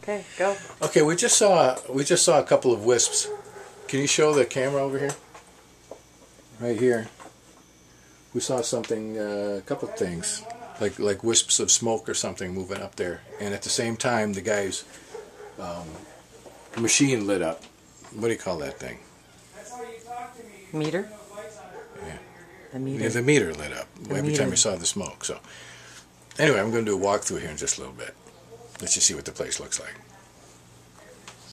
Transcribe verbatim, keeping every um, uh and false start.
Okay, go. Okay, we just saw we just saw a couple of wisps. Can you show the camera over here? Right here. We saw something, uh, a couple of things, like like wisps of smoke or something moving up there, and at the same time, the guy's um, machine lit up. What do you call that thing? Meter? Yeah. The meter. Yeah, the meter lit up The every meter. time we saw the smoke. So, anyway, I'm going to do a walkthrough here in just a little bit. Let's just see what the place looks like.